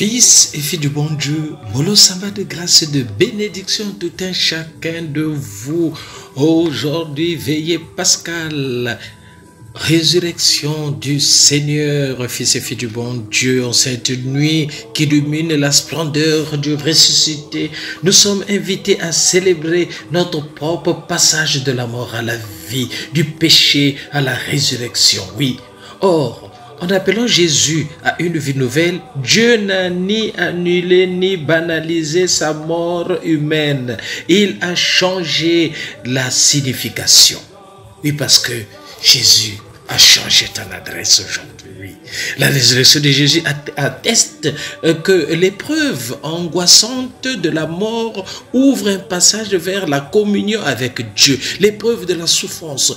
Fils et filles du bon Dieu, Molo Samba de grâce et de bénédiction tout un chacun de vous. Aujourd'hui, veillée pascale, résurrection du Seigneur, fils et filles du bon Dieu, en cette nuit qui illumine la splendeur du ressuscité. Nous sommes invités à célébrer notre propre passage de la mort à la vie, du péché à la résurrection. Oui, or, en appelant Jésus à une vie nouvelle, Dieu n'a ni annulé ni banalisé sa mort humaine. Il a changé la signification. Oui, parce que Jésus a changé ton adresse aujourd'hui. La résurrection de Jésus atteste que l'épreuve angoissante de la mort ouvre un passage vers la communion avec Dieu. L'épreuve de la souffrance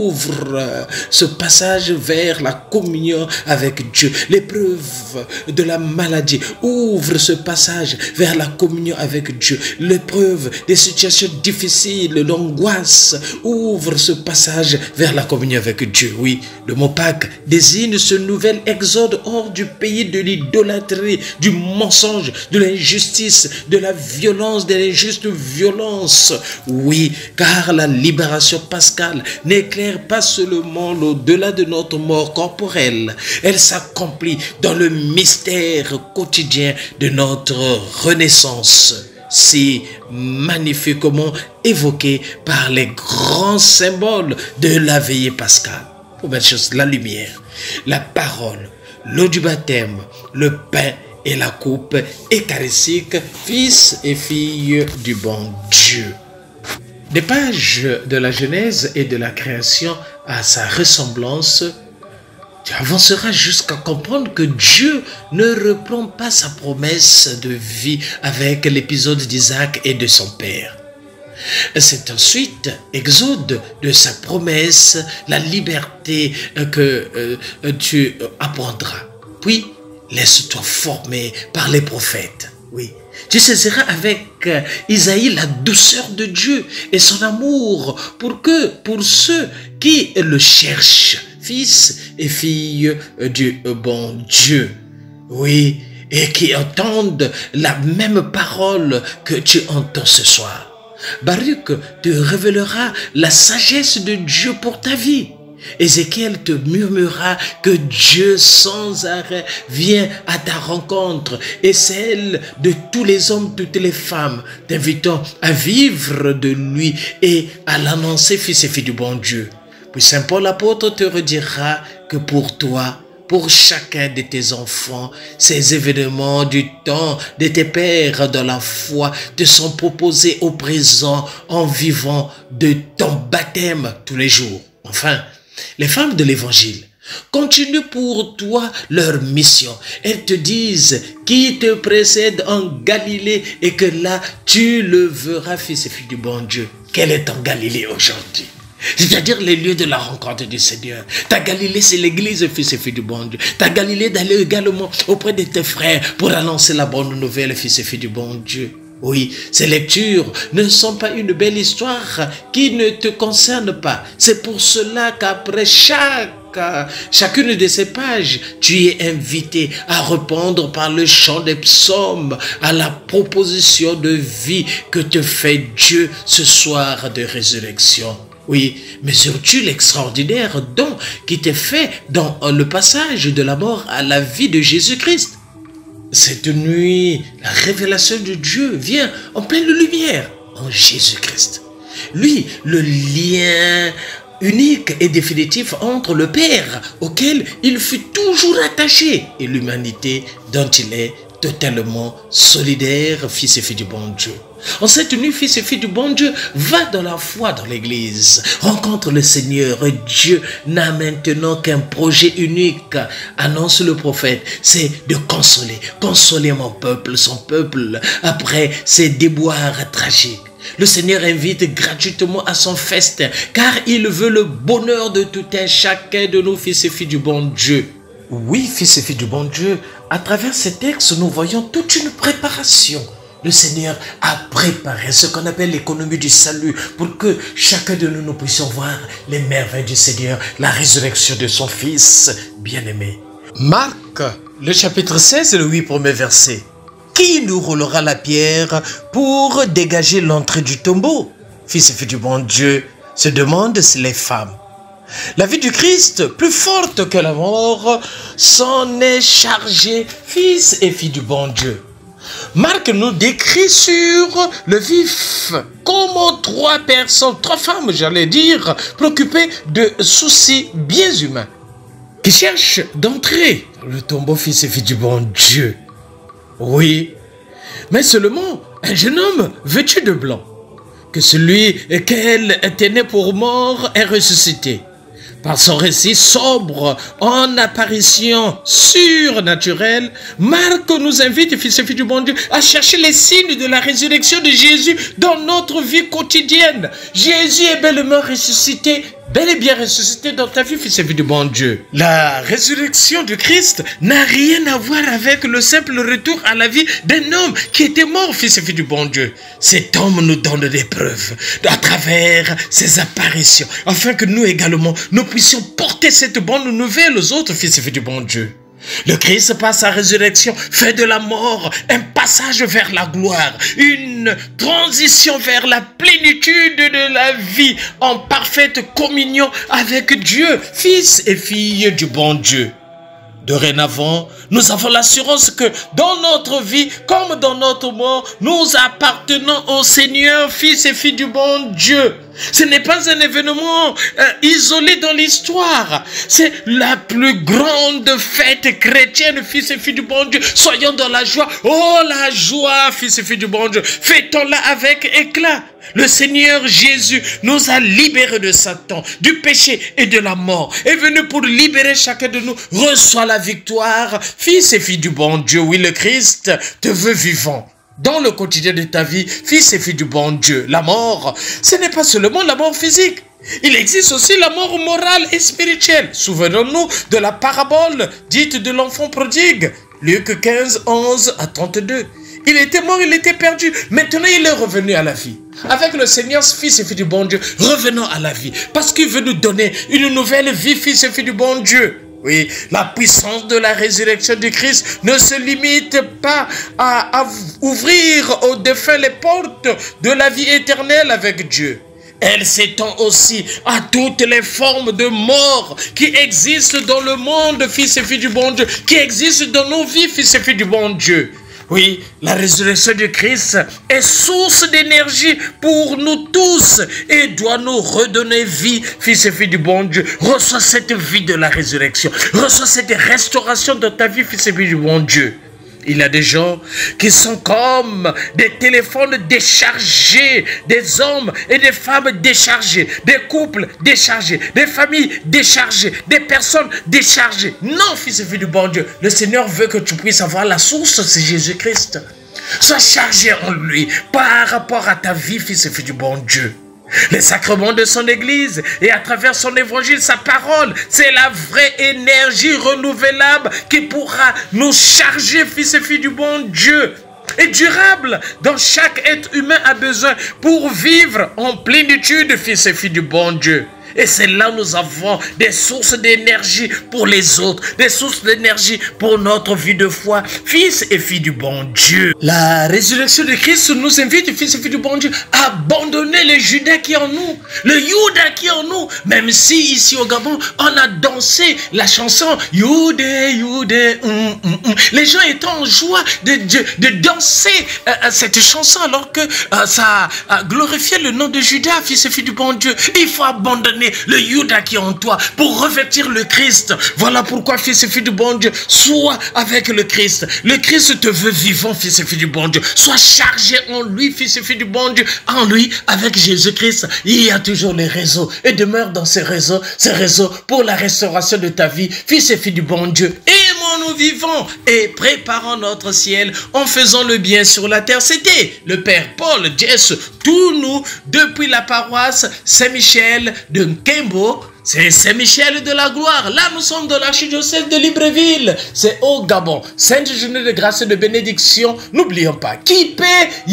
ouvre ce passage vers la communion avec Dieu. L'épreuve de la maladie ouvre ce passage vers la communion avec Dieu. L'épreuve des situations difficiles, l'angoisse ouvre ce passage vers la communion avec Dieu. Oui, le mot Pâques désigne ce nouvel exode hors du pays de l'idolâtrie, du mensonge, de l'injustice, de la violence, de l'injuste violence. Oui, car la libération pascale n'éclaire pas seulement l'au-delà de notre mort corporelle. Elle s'accomplit dans le mystère quotidien de notre renaissance, si magnifiquement évoqué par les grands symboles de la veillée pascale. Première chose, la lumière, la parole, l'eau du baptême, le pain et la coupe eucharistique, fils et filles du bon Dieu. Des pages de la Genèse et de la création à sa ressemblance, tu avanceras jusqu'à comprendre que Dieu ne reprend pas sa promesse de vie avec l'épisode d'Isaac et de son père. C'est ensuite exode de sa promesse, la liberté que tu apprendras. Puis, laisse-toi former par les prophètes. Oui, tu saisiras avec Isaïe la douceur de Dieu et son amour pour ceux qui le cherchent, fils et filles du bon Dieu. Oui, et qui entendent la même parole que tu entends ce soir. Baruch te révélera la sagesse de Dieu pour ta vie. Ézéchiel te murmurera que Dieu sans arrêt vient à ta rencontre et celle de tous les hommes, toutes les femmes, t'invitant à vivre de lui et à l'annoncer, fils et filles du bon Dieu. Puis Saint Paul l'apôtre te redira que pour toi, pour chacun de tes enfants, ces événements du temps de tes pères dans la foi te sont proposés au présent en vivant de ton baptême tous les jours. Enfin, les femmes de l'évangile continuent pour toi leur mission. Elles te disent qui te précède en Galilée et que là tu le verras, fils et filles du bon Dieu. Quel est ton Galilée aujourd'hui? C'est-à-dire les lieux de la rencontre du Seigneur. Ta Galilée, c'est l'église, fils et filles du bon Dieu. Ta Galilée d'aller également auprès de tes frères pour annoncer la bonne nouvelle, fils et filles du bon Dieu. Oui, ces lectures ne sont pas une belle histoire qui ne te concerne pas. C'est pour cela qu'après chacune de ces pages, tu es invité à répondre par le chant des psaumes à la proposition de vie que te fait Dieu ce soir de résurrection. Oui, mesures-tu l'extraordinaire don qui t'est fait dans le passage de la mort à la vie de Jésus-Christ? Cette nuit, la révélation de Dieu vient en pleine lumière en Jésus-Christ. Lui, le lien unique et définitif entre le Père auquel il fut toujours attaché et l'humanité dont il est totalement solidaire, fils et filles du bon Dieu. En cette nuit, fils et filles du bon Dieu, va dans la foi dans l'église, rencontre le Seigneur. Dieu n'a maintenant qu'un projet unique, annonce le prophète, c'est de consoler mon peuple, son peuple, après ses déboires tragiques. Le Seigneur invite gratuitement à son festin, car il veut le bonheur de tout un chacun de nos fils et filles du bon Dieu. Oui, fils et filles du bon Dieu, à travers ces textes, nous voyons toute une préparation. Le Seigneur a préparé ce qu'on appelle l'économie du salut pour que chacun de nous puissions voir les merveilles du Seigneur, la résurrection de son Fils bien-aimé. Marc Le chapitre 16, le 8 premiers versets. Qui nous roulera la pierre pour dégager l'entrée du tombeau? Fils et filles du bon Dieu, se demandent les femmes. La vie du Christ, plus forte que la mort, s'en est chargée, fils et filles du bon Dieu. Marc nous décrit sur le vif comment trois femmes, j'allais dire, préoccupées de soucis bien humains, qui cherchent d'entrer dans le tombeau, fils et filles du bon Dieu. Oui, mais seulement un jeune homme vêtu de blanc, que celui qu'elle tenait pour mort est ressuscité. Par son récit sobre en apparition surnaturelle, Marc nous invite, fils et filles du bon Dieu, à chercher les signes de la résurrection de Jésus dans notre vie quotidienne. Jésus est bel et bien ressuscité dans ta vie, fils et filles du bon Dieu. La résurrection du Christ n'a rien à voir avec le simple retour à la vie d'un homme qui était mort, fils et filles du bon Dieu. Cet homme nous donne des preuves à travers ses apparitions, afin que nous également, nous puissions porter cette bonne nouvelle aux autres, fils et filles du bon Dieu. Le Christ, par sa résurrection, fait de la mort un passage vers la gloire, une transition vers la plénitude de la vie en parfaite communion avec Dieu, fils et filles du bon Dieu. Dorénavant, nous avons l'assurance que dans notre vie, comme dans notre mort, nous appartenons au Seigneur, fils et filles du bon Dieu. Ce n'est pas un événement isolé dans l'histoire. C'est la plus grande fête chrétienne, fils et filles du bon Dieu. Soyons dans la joie. Oh, la joie, fils et filles du bon Dieu. Fêtons-la avec éclat. Le Seigneur Jésus nous a libérés de Satan, du péché et de la mort. Est venu pour libérer chacun de nous. Reçois la victoire, fils et filles du bon Dieu. Oui, le Christ te veut vivant. Dans le quotidien de ta vie, fils et filles du bon Dieu, la mort, ce n'est pas seulement la mort physique. Il existe aussi la mort morale et spirituelle. Souvenons-nous de la parabole dite de l'enfant prodigue. Luc 15, 11 à 32. Il était mort, il était perdu. Maintenant, il est revenu à la vie. Avec le Seigneur, fils et filles du bon Dieu, revenons à la vie. Parce qu'il veut nous donner une nouvelle vie, fils et filles du bon Dieu. Oui, la puissance de la résurrection du Christ ne se limite pas à ouvrir aux défunts les portes de la vie éternelle avec Dieu. Elle s'étend aussi à toutes les formes de mort qui existent dans le monde, fils et filles du bon Dieu, qui existent dans nos vies, fils et filles du bon Dieu. Oui, la résurrection du Christ est source d'énergie pour nous tous et doit nous redonner vie, fils et filles du bon Dieu. Reçois cette vie de la résurrection. Reçois cette restauration dans ta vie, fils et filles du bon Dieu. Il y a des gens qui sont comme des téléphones déchargés, des hommes et des femmes déchargés, des couples déchargés, des familles déchargées, des personnes déchargées. Non, fils et filles du bon Dieu, le Seigneur veut que tu puisses avoir la source, c'est Jésus-Christ. Sois chargé en lui par rapport à ta vie, fils et filles du bon Dieu. Les sacrements de son Église et à travers son évangile, sa parole, c'est la vraie énergie renouvelable qui pourra nous charger, fils et filles du bon Dieu, et durable dont chaque être humain a besoin pour vivre en plénitude, fils et filles du bon Dieu. Et c'est là où nous avons des sources d'énergie pour les autres, des sources d'énergie pour notre vie de foi, fils et filles du bon Dieu. La résurrection de Christ nous invite, fils et filles du bon Dieu, à abandonner le Judas qui est en nous, le Judas qui est en nous. Même si ici au Gabon, on a dansé la chanson Judas, Judas, les gens étaient en joie de danser cette chanson alors que ça glorifiait le nom de Judas, fils et filles du bon Dieu. Il faut abandonner le Judas qui est en toi pour revêtir le Christ. Voilà pourquoi, fils et filles du bon Dieu, sois avec le Christ. Le Christ te veut vivant, fils et filles du bon Dieu. Sois chargé en lui, fils et filles du bon Dieu. En lui, avec Jésus-Christ, il y a toujours les réseaux. Et demeure dans ces réseaux pour la restauration de ta vie, fils et filles du bon Dieu. Aimons-nous vivants et préparons notre ciel en faisant le bien sur la terre. C'était le Père Paul Jess, tous nous, depuis la paroisse Saint-Michel de Nkembo, C'est Saint-Michel de la gloire. Là, nous sommes dans l'archidiocèse de Libreville. C'est au Gabon. Sainte journée de grâce et de bénédiction. N'oublions pas. Kipe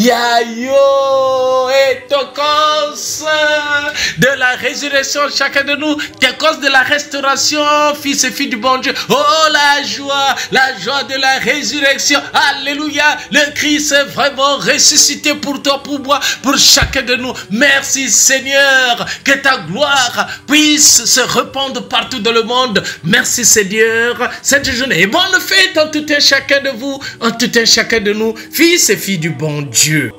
Yayo et Tokos de la résurrection, chacun de nous. Tokos de la restauration, fils et filles du bon Dieu. Oh, la joie de la résurrection. Alléluia. Le Christ est vraiment ressuscité pour toi, pour moi, pour chacun de nous. Merci Seigneur. Que ta gloire puisse se répandre partout dans le monde. Merci Seigneur. Cette journée est bonne fête en tout un chacun de vous, en tout un chacun de nous, fils et filles du bon Dieu.